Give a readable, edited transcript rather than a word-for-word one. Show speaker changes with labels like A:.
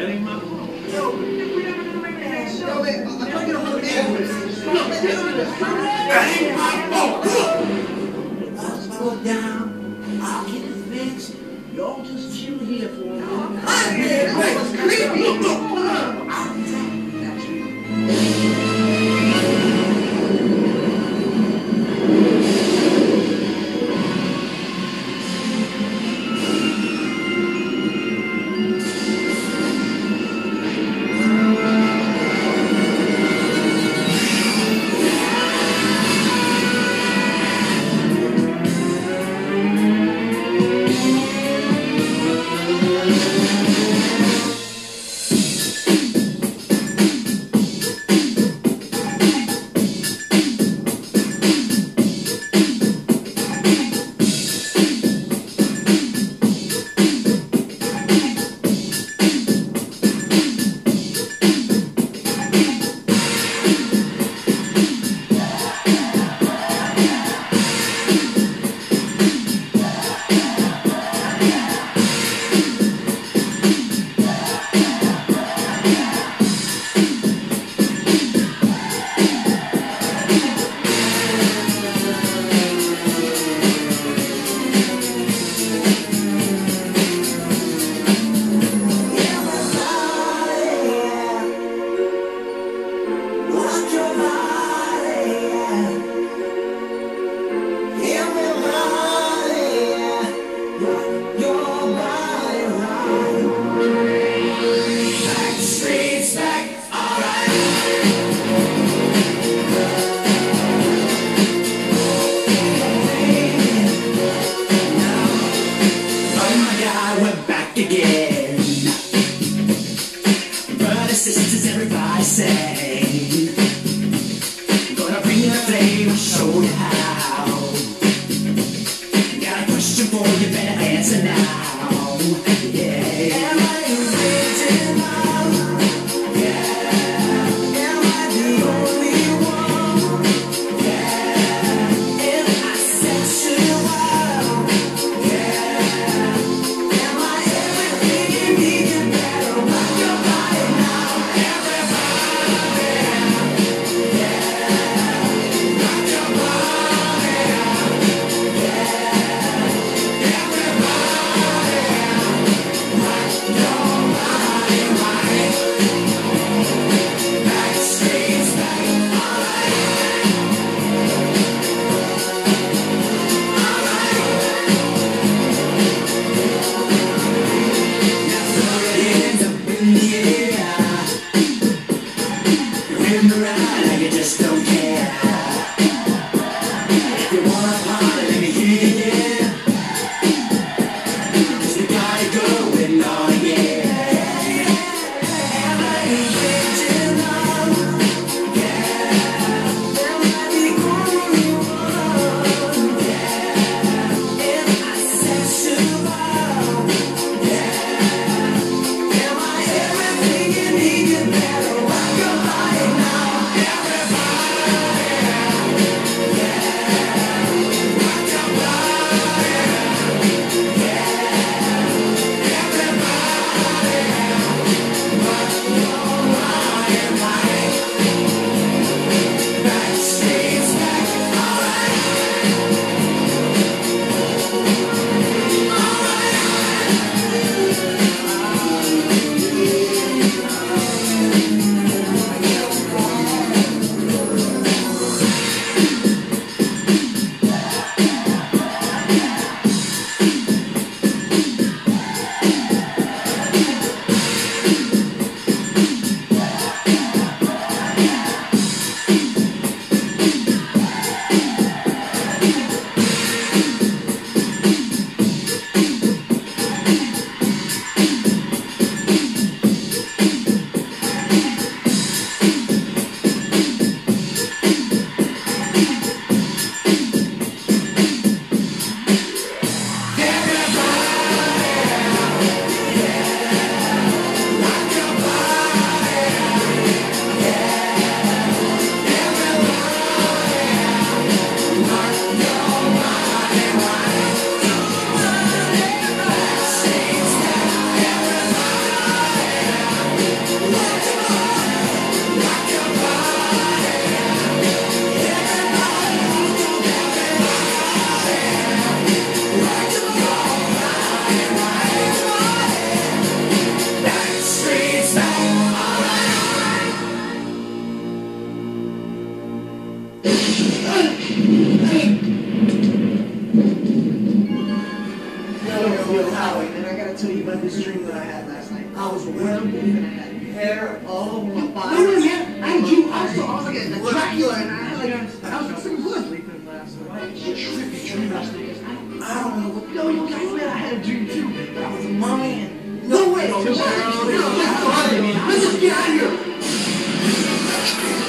A: That ain't my fault.
B: Yo, man, I'm trying to get a hold of Edwards. Look,
A: That ain't my fault.
C: Let's go down. I'll get it fixed. Y'all just chill here for a minute.
B: That was creepy.
C: I'll be back.
B: Thank you. tell you about this dream that I had last night. I was a werewolf and I had hair all over my body. No, man, I had you also. I was like a Dracula and I had like, I was some good. Sleeping last night. It's a trippy dream last night. I don't know what, no, guys, man, I had a dream too. But I was a man. No way. Let's just get out of here.